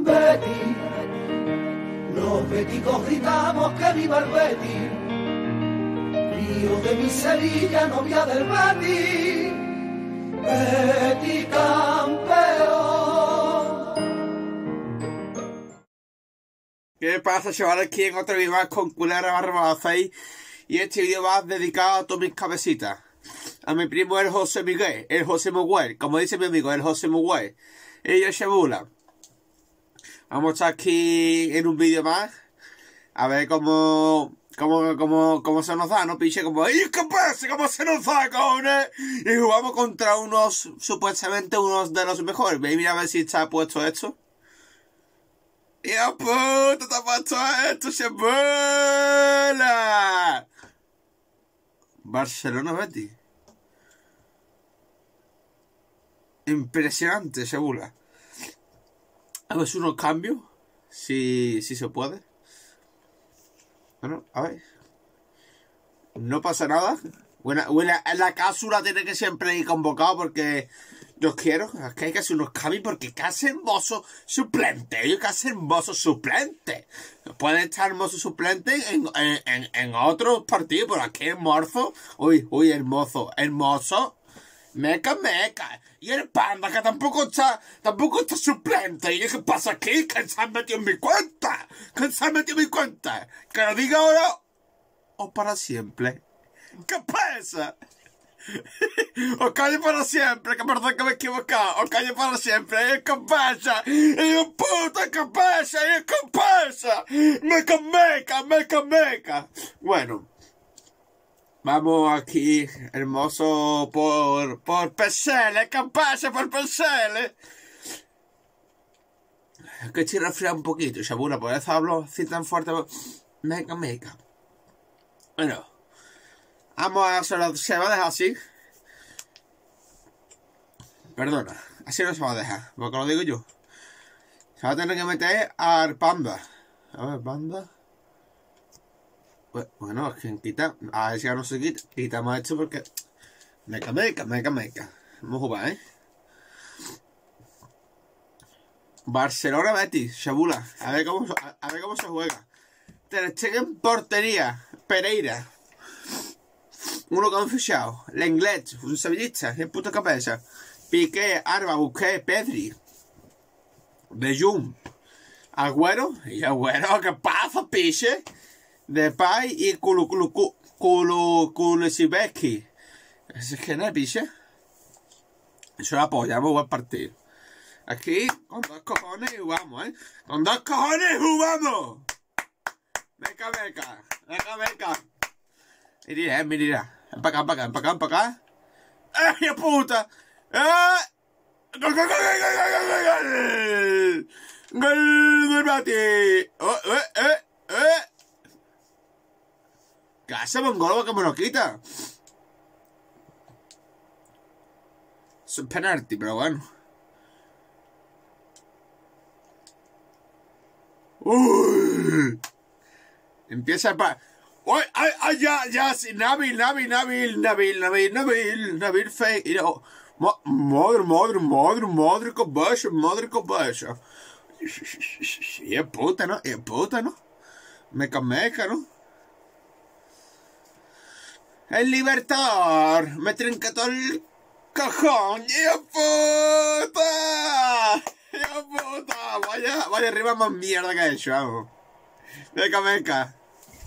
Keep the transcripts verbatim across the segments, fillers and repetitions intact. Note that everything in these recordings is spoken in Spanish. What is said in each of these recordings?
Betis, los béticos gritamos que viva el Betis, río de mi Sevilla, novia del Betis, Betis campeón. ¿Qué pasa, chavales? Aquí en otro vídeo más con Culebra barra seis. Y este vídeo va dedicado a todas mis cabecitas. A mi primo el José Miguel, el José Miguel, como dice mi amigo, el José Miguel. Y yo, Shabula. Vamos a estar aquí en un vídeo más. A ver cómo, cómo, cómo, cómo se nos da, ¿no, piche? Como, ¡ay, qué pasa! ¿Cómo se nos da, cojones? Y jugamos contra unos, supuestamente unos de los mejores. Ve, mira a ver si está puesto esto. ¡Ya puta, te ha puesto esto, Shabula! Barcelona Betis. Impresionante, Shabula. A ver, unos cambios. Si, si se puede. Bueno, a ver. No pasa nada. Buena, buena, la cápsula tiene que siempre ir convocado porque yo quiero. Es que hay que hacer unos cambios porque que hacen mozo suplente. Ellos que hacen mozo suplente. Puede estar mozo suplente en, en, en, en otros partidos, pero aquí el mozo. Uy, uy, el mozo. El mozo. Meca, meca. Y el panda que tampoco está, tampoco está suplente. ¿Y qué pasa aquí? ¿Quién se ha metido en mi cuenta? ¿Quién se ha metido en mi cuenta? Que lo diga ahora o para siempre. ¿Qué pasa? O calle para siempre, que perdón que me he equivocado. O calle para siempre. ¿Y qué pasa? ¡Y puta, qué pasa! ¿Y qué pasa? Meca, meca, meca, meca. Bueno. Vamos aquí, hermoso, por, por P C L, ¿qué pasa por P C L? Es que estoy resfriado un poquito, Shabula, por eso hablo así tan fuerte. Meca, meca. Bueno, vamos a hacerlo, se va a dejar así. Perdona, así no se va a dejar, porque lo digo yo. Se va a tener que meter al panda. A ver, panda. Bueno, es que quita. A ver si ya no se quita. Quitamos esto porque. Meca, meca, meca, meca. Vamos a jugar, ¿eh? Barcelona Betis, Shabula. A ver cómo, a, a ver cómo se juega. Ter Stegen en portería. Pereira. Uno confiado. Lenglet, un sevillista. El puto cabeza. Piqué, Arba, Busqué, Pedri. De Jung. Agüero. Y Agüero, ¿qué pasa, piche? Depay y Kulu Kulu Kulu Kulusevski. ¿Ese es que no es, piche? Eso lo apoyamos, buen partido. Aquí, con dos cojones jugamos, ¿eh? Con dos cojones jugamos. Meca, meca. Meca, meca. Mira, eh, mira. Ven para acá, para acá, para acá, para acá. ¡Eh, puta! ¡Eh! ¡Gol, gol, gol, gol, gol, gol, gol! ¡Gol del Betis! ¡Oh, eh, eh, eh! ¿Qué hace Mongolo que me lo quita? Es un penalti, pero bueno. Uy. Empieza el pa... ¡Uy! ¡Ay, ay, ya, ya! Sí, Nabil, Nabil, Nabil, Nabil, Nabil, Nabil, Nabil fake. Y no... Madre, madre, madre, madre, cabeza, madre, cabeza. Y es puta, ¿no? Y es puta, ¿no? Meca, meca, ¿no? El Libertador me trinca todo el cajón. ¡Ya puta! ¡Ya puta! Vaya, vaya arriba más mierda que he hecho, vamos. Meca, meca.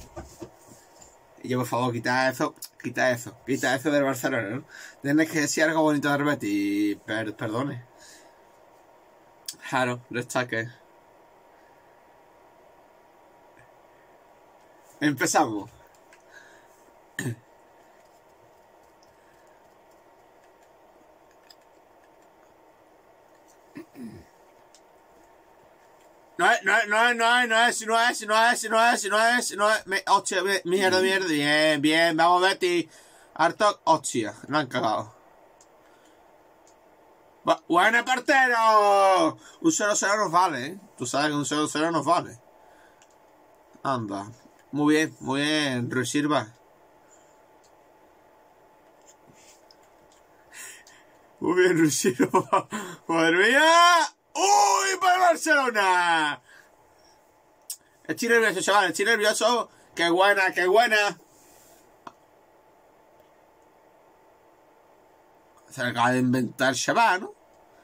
Y yo, por favor, quita eso, quita eso, quita eso del Barcelona, ¿no? Tienes que decir algo bonito de Betis. Per, perdone. Claro, destaque. Empezamos. No es, no es, no es, no es, no es, no es, no es, no es, no es, no es, me, hostia, mierda, mierda, bien, bien, vamos Betis, harto, hostia, no han cagado. ¡Buena portero! Un cero cero nos vale, ¿eh? Tú sabes que un cero cero nos vale. Anda, muy bien, muy bien, Reserva. Muy bien, Reserva. ¡Madre mía! ¡Uy! ¡Para el Barcelona! Estoy nervioso, chaval. Estoy nervioso. ¡Qué buena, qué buena! Se le acaba de inventar chaval, ¿no?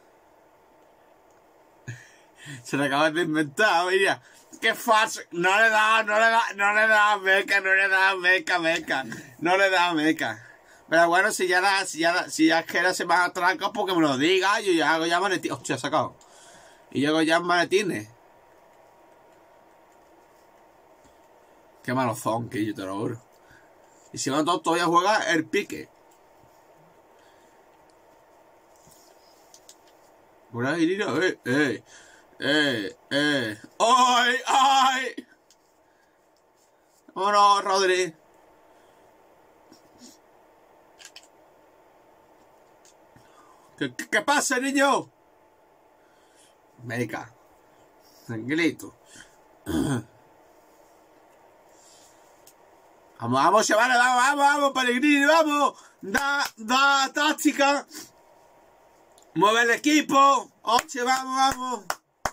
Se le acaba de inventar, mira. ¡Qué falso! No le da, no le da, no le da meca, no le da meca, meca. No le da meca. Pero bueno, si ya la, si ya la, si ya quiere hacer más atracos, porque me lo diga, yo ya hago ya maletines. Hostia, sacado. Y yo hago ya maletines. Qué malos son, que yo te lo juro. Y si van todos, todavía juega el pique. Por ahí, mira, eh, eh, eh, eh. ¡Ay, ay! Vámonos, Rodri. ¿Qué, qué, qué pasa, niño? Meca. Tranquilito. Vamos, vamos, chavales, vamos, vamos, vamos, Pellegrini, vamos. Da, da táctica. Mueve el equipo. Oche, vamos, vamos.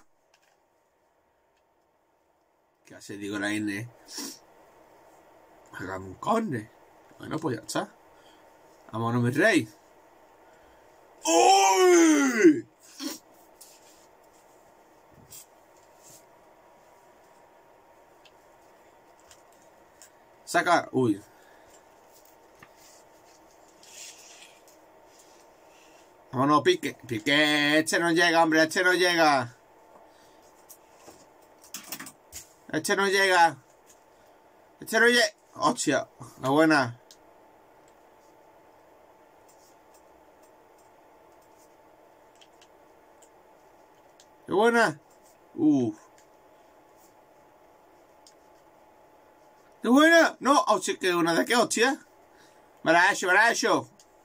¿Qué hace, digo, la N? Hagan un corne. Bueno, pues ya está. Vámonos, mi rey. ¡Uy! Saca. Uy. Vámonos, Pique. Pique. Este no llega, hombre. Este no llega. Este no llega. Este no llega. Hostia. La buena. Qué buena. Uff. ¡Qué buena! No, hostia, que una de qué, hostia. Me la he hecho, me la he hecho.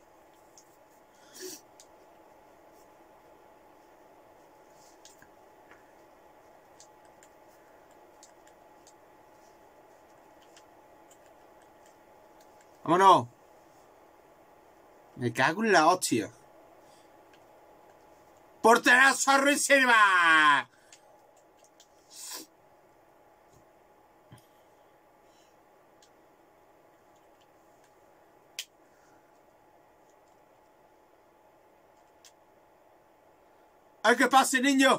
Vámonos. Me cago en la hostia. ¡Porterazo Ruiz Silva! ¡Ay, que pase, niño!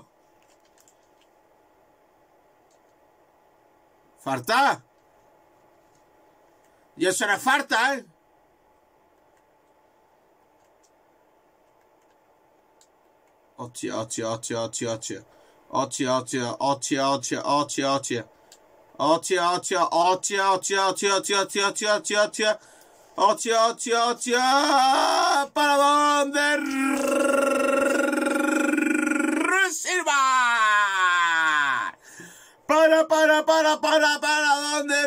¡Falta! Y eso no es falta, ¿eh? Hostia, hostia, hostia, hostia, hostia. Hostia, hostia, hostia, hostia, hostia, hostia. Hostia, hostia, hostia, hostia, hostia, hostia, hostia, hostia, hostia, hostia. Hostia, hostia, hostia. ¿Para dónde? Silva. Para, para, para, para, para, ¿dónde?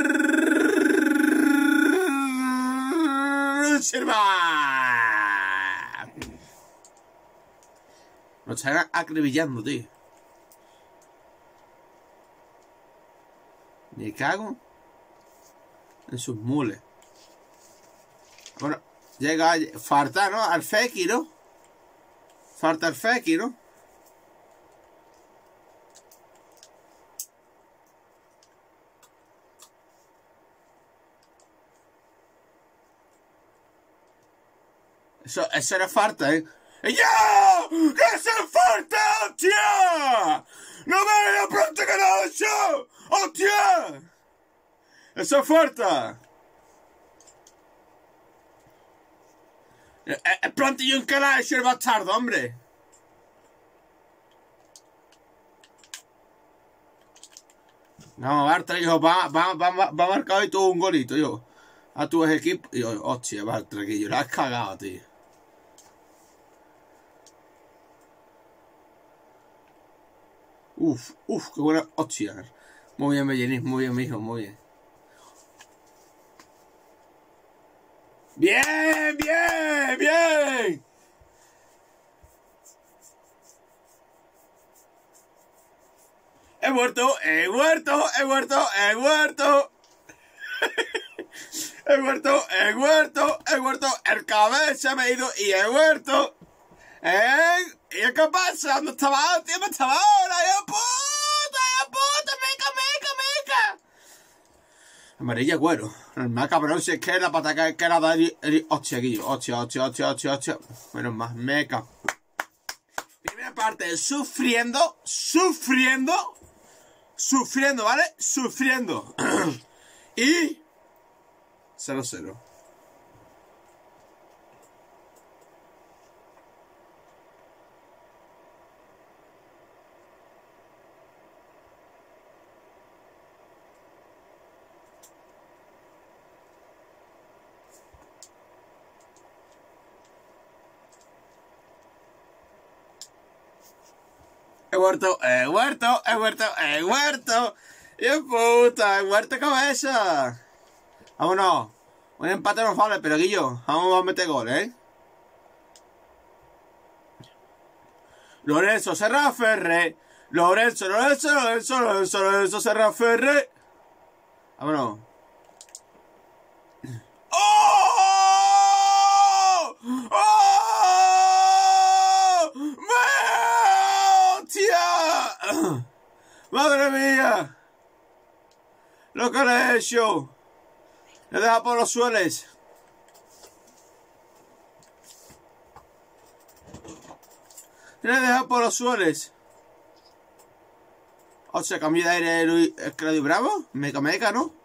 Silva. Nos están acribillando, tío. Me cago en sus mules. Bueno, llega, falta, ¿no? Al Fekir, ¿no? Falta el Fekir, ¿no? Eso, eso era falta, ¿eh? ¡Ya! ¡Que se falta, hostia! ¡No me lo pronto que no eso! ¡Hostia! ¡Eso es falta! Es plantillo en que la ha hecho el bastardo, hombre. No, Bartra, hijo, va, va, va, va, va a marcar hoy todo un golito, hijo. A tu equipo. Y yo, hostia, Bartra, que yo la has cagado, tío. Uf, uf, qué buena. Hostia. Muy bien, Bellenis, muy bien, mijo, muy bien. Bien, bien, bien. He muerto, he muerto, he muerto, he muerto. He muerto, he muerto, he muerto. El cabeza me ha ido y he muerto. ¿Eh? ¿Y qué pasa? ¿Dónde estaba? Tío, ¿dónde estaba ahora? ¡Ya puta! ¡Ya puta! ¡Meca, meca, meca! Amarilla, güero. Normal, cabrón, si es que la pataca que era de... Hostia, Guillo. Hostia, hostia, hostia, hostia, hostia. Menos más, meca. Primera parte, sufriendo, sufriendo, sufriendo, ¿vale? Sufriendo. Y... cero cero. He muerto, he muerto, he muerto, he muerto. ¡Y puta! ¡He muerto cabeza! Vámonos. Un empate nos vale, pero Guillo, vamos a meter gol, ¿eh? Lorenzo Serra Ferre. Lorenzo, Lorenzo, Lorenzo, Lorenzo, Lorenzo Serra Ferre. Vámonos. ¡Oh! ¡Oh! ¡Hostia! ¡Madre mía! Lo que le he hecho. Le deja por los suelos. Le deja por los suelos. O sea, cambio de aire Luis Claudio Bravo. Meca meca, ¿no?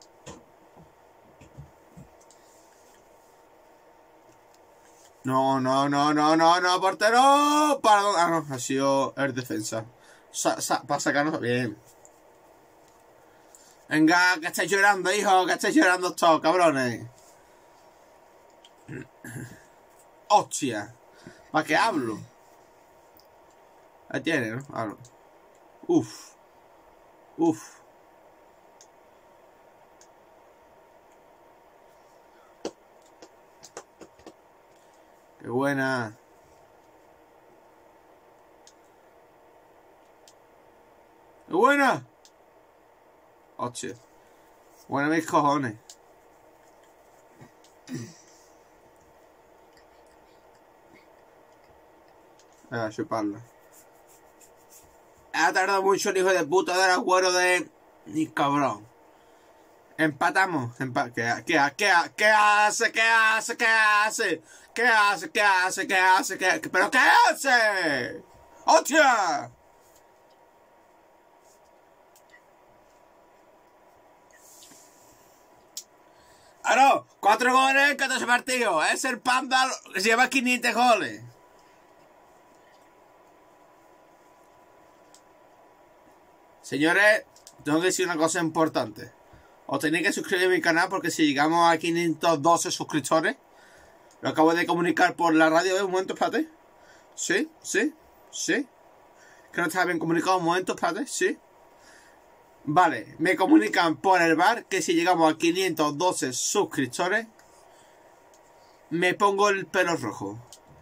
No, no, no, no, no, no, portero. Para dónde. Ah, no, ha sido el defensa. Sa sa para sacarnos bien. Venga, que estáis llorando, hijo, que estáis llorando todos, cabrones. Hostia. ¿Para qué hablo? Ahí tiene, ¿no? Hablo. Uf. Uf. Qué buena. Qué buena. Hostia. Buena mis cojones. A chuparla. Ha tardado mucho el hijo de puta del agüero de... Ni cabrón. Empatamos. Empa ¿Qué, qué, qué, qué hace? ¿Qué hace? ¿Qué hace? ¿Qué hace? ¿Qué hace? ¿Qué hace? ¿Qué, ¿Pero qué hace? ¡Hostia! Claro, cuatro goles en catorce partidos. Es el Panda que lleva quinientos goles. Señores, tengo que decir una cosa importante. Os tenéis que suscribir a mi canal porque si llegamos a quinientos doce suscriptores, lo acabo de comunicar por la radio. ¿Eh? Un momento, espérate. Sí, sí, sí. Que no está bien comunicado. Un momento, espérate. Sí. Vale, me comunican por el bar que si llegamos a quinientos doce suscriptores, me pongo el pelo rojo.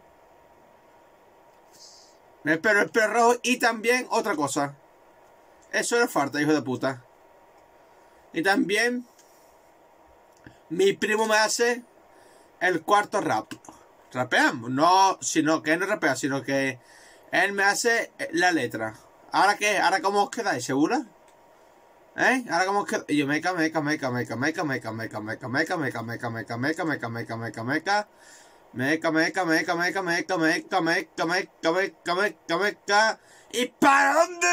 Me pelo el pelo rojo y también otra cosa. Eso le falta, hijo de puta. Y también mi primo me hace el cuarto rap. Rapeamos, no, sino que él no rapea, sino que él me hace la letra. ¿Ahora qué? ¿Ahora cómo os quedáis? ¿Segura? ¿Eh? Ahora cómo os quedáis. Y yo meca, meca, meca, meca, meca, meca, meca, meca, meca, meca, meca, meca, meca, meca, meca, meca, meca. Meca, meca, meca, meca, meca, meca, meca, meca, meca, meca, meca. ¿Y para dónde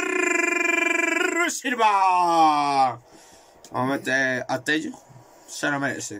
sirva? Vamos a meter a Tello. Se lo merece.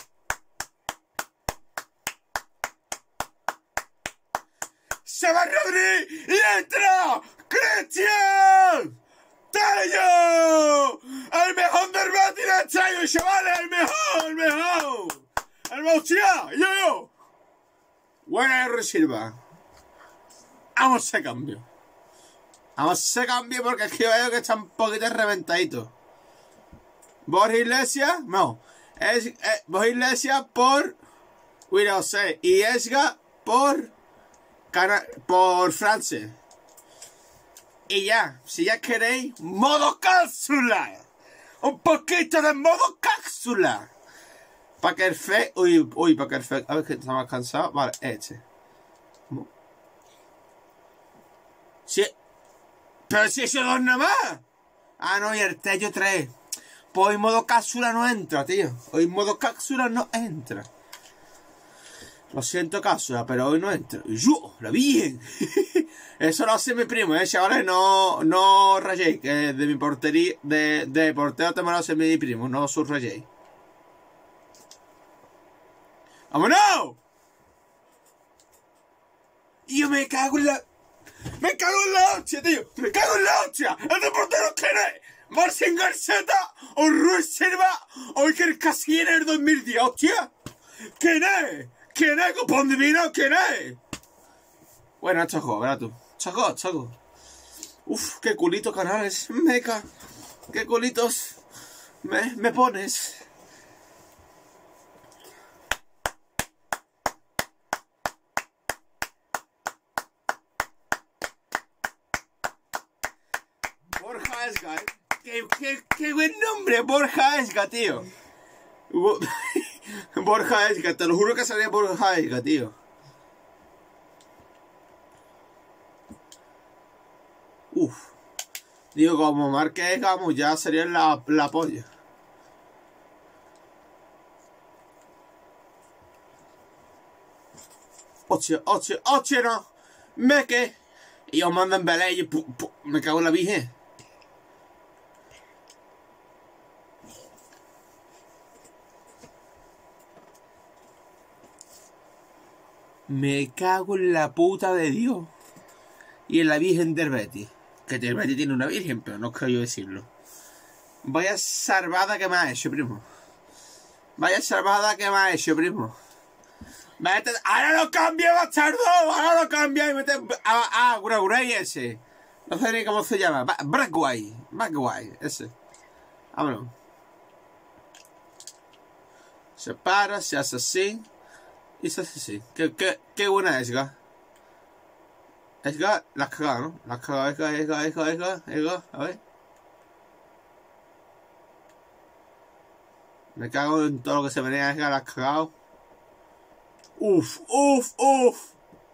Se va Rodri y entra Cristian Tello. El mejor del Betis de este año, chavales. El mejor, el mejor. El mejor, yo, yo. Buena R. Silva. Vamos a cambio. Vamos a cambio porque es que veo que está un poquito reventadito. Borja Iglesias, no. Es, eh, Borja Iglesias por Wirose y Esga por Cana por Francia. Y ya, si ya queréis, modo cápsula. Un poquito de modo cápsula. Para que el fe... Uy, uy, para que el fe... A ver que está más cansado. Vale, este. Sí. Pero si eso dos nada más. Ah, no, y el Tello tres. Pues hoy modo cápsula no entra, tío. Hoy modo cápsula no entra. Lo siento, cápsula, pero hoy no entra. ¡Yo! ¡La Virgen! Eso lo hace mi primo, eh, chavales. No, no rayéis, que de mi portería, de, de portero te me lo hace mi primo, no subrayéis. ¡Vámonos! Y yo me cago en la... ¡Me cago en la hostia, tío! ¡Me cago en la hostia! ¿El de portero quién es? ¿Marcin Garceta? ¿O Ruiz Silva? ¿O Iker Casillas en el dos mil diez? ¡Hostia! ¿Quién es? ¿Quién es, copón divino? ¿Quién es? Bueno, chaco, verás tú. Chaco, chaco. Uf, qué culito canales. Meca. Qué culitos me, me pones. Borja Esga, ¿eh? Qué, qué, qué buen nombre, Borja Esga, tío. Borja Esga, te lo juro que salía Borja Esga, tío. Uf. Digo, como marque Esga, ya sería la, la polla. Hostia, hostia, hostia, no. Me que. Y os mandan belé y pu, pu, me cago en la virgen. Me cago en la puta de Dios. Y en la Virgen del Betis. Que el Betis tiene una Virgen, pero no creo yo decirlo. Vaya salvada que me ha hecho, primo. Vaya salvada que me ha hecho, primo. Vete, ahora lo cambia, bastardo. Ahora lo cambia y mete a, a Bragway ese. No sé ni cómo se llama. Bragway. Bragway, ese. Vámonos. Se para, se hace así. Y se hace así. Qué, qué, qué buena es, Esga. Esga, la has cagado, ¿no? La has cagado, Esga, Esga, Esga, Esga, Esga. A ver. Me cago en todo lo que se venía, Esga, la has cagado. Uf, uf, uf.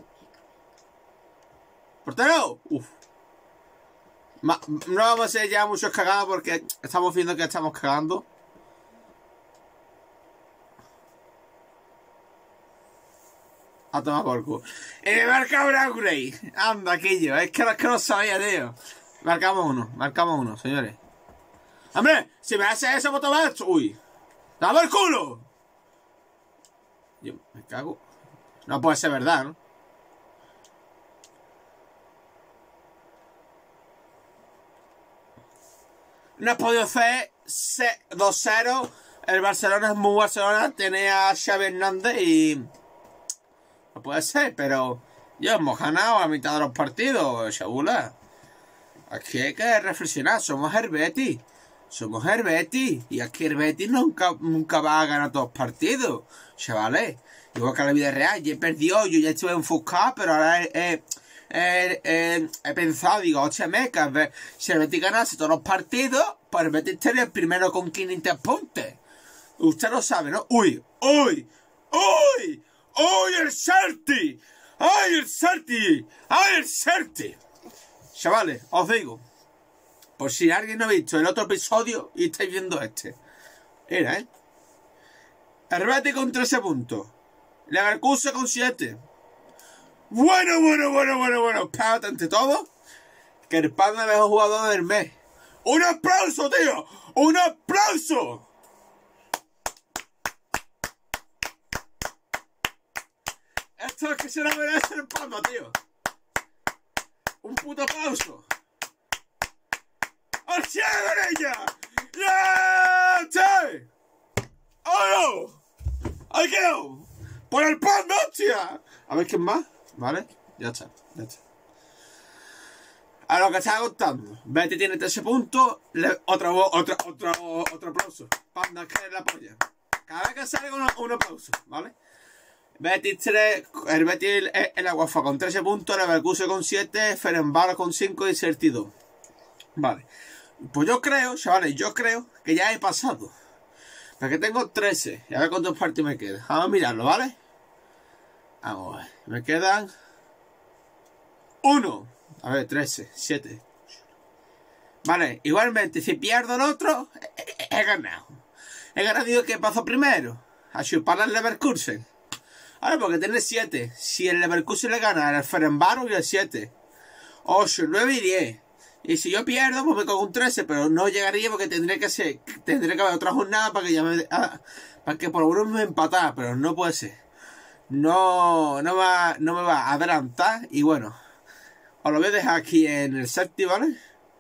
¡Portero! Uf. Ma, no vamos a hacer ya muchos cagados porque estamos viendo que estamos cagando. A tomar por culo. Eh, marca Bragway. Anda, aquello. Es que no, es que no sabía, tío. Marcamos uno, marcamos uno, señores. ¡Hombre! Si me hace eso, tomar esto. ¡Uy! ¡Dame el culo! Yo me cago. No puede ser verdad, ¿no? No has podido hacer dos cero. El Barcelona es muy Barcelona. Tiene a Xavi Hernández y... No puede ser, pero... Yo hemos ganado a mitad de los partidos, Chabula. Aquí hay que reflexionar. Somos el Betis. Somos el Betis. Y aquí el Betis nunca, nunca va a ganar todos los partidos. Chavales. Igual que en la vida real. Yo he perdido. Yo ya estuve enfocado. Pero ahora he, he, he, he, he pensado. Digo, hostia, meca. Si el Betis ganase todos los partidos, pues el Betis estaría el primero con quinientos puntos. Usted lo sabe, ¿no? Uy, uy, uy. ¡Uy, el Celtic! ¡Ay, el Celtic! ¡Ay, el Celtic! Chavales, os digo, por si alguien no ha visto el otro episodio y estáis viendo este. Era, ¿eh? El Betis con trece puntos. Leverkusen con siete. Bueno, bueno, bueno, bueno, bueno. Espérate ante todo. Que el pan de mejor jugador del mes. ¡Un aplauso, tío! ¡Un aplauso! Esto es que se lo merece el Panda, tío. Un puto aplauso. ¡Al cielo con ella! ¡Ya! ¡Che! ¡Oh, no! ¡Ay, que no! ¡Por el Panda, hostia! A ver quién más. Vale, ya está, ya está. A lo que estaba contando. Betty tiene trece puntos. Le, otro, otro, otro, otro aplauso. Panda, que es la polla. Cada vez que sale uno, un aplauso, ¿vale? Betis tres, el Betis en la UEFA con trece puntos, Leverkusen con siete, Fenerbahce con cinco y Celtic dos. Vale. Pues yo creo, chavales, yo creo que ya he pasado. Porque tengo trece. Y a ver cuántos partidos me quedan. Vamos a mirarlo, ¿vale? Vamos a ver. Me quedan uno. A ver, trece, siete. Vale, igualmente, si pierdo el otro, he, he ganado. He ganado que pasó primero. A chupar al Leverkusen. Ahora, porque tiene siete. Si el Leverkusen le gana al Ferencváros y el siete. ocho, nueve y diez. Y si yo pierdo, pues me cojo un trece, pero no llegaría porque tendría que ser, tendría que haber otra jornada para que ya me, ah, para que por lo menos me empatara, pero no puede ser. No, no va, no me va a adelantar. Y bueno, os lo voy a dejar aquí en el séptimo, ¿vale?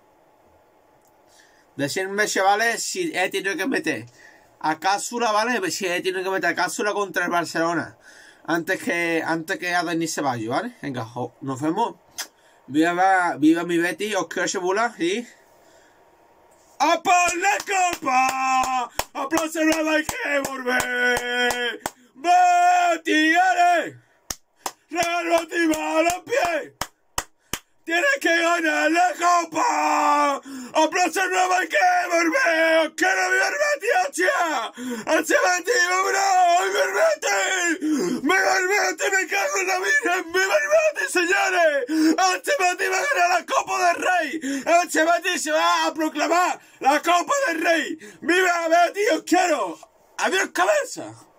De cien meses, ¿vale? Si he tenido que meter a Cápsula, ¿vale? Si he tenido que meter a Cápsula contra el Barcelona antes que antes que a Denis Ceballos, ¿vale? Venga, nos vemos. Viva, viva mi Betty, os quiero chebular y... ¡A por la copa! ¡Aplausos, no hay que volver! ¡Betty, ale! ¡Real Betty, va a los pies! ¡Tienes que ganar la copa! ¡Aplausos, no hay que volver! ¡Os quiero ver Betty, hostia! ¡Hostia, Betty, vámonos! ¡Me Betty! ¡Me Betty, me cago en la vida! ¡Me Betty, señores! ¡Hostia, Betty va a ganar la Copa del Rey! ¡Hostia, Betty se va a proclamar la Copa del Rey! ¡Viva Betty, os quiero! ¡Adiós, cabeza!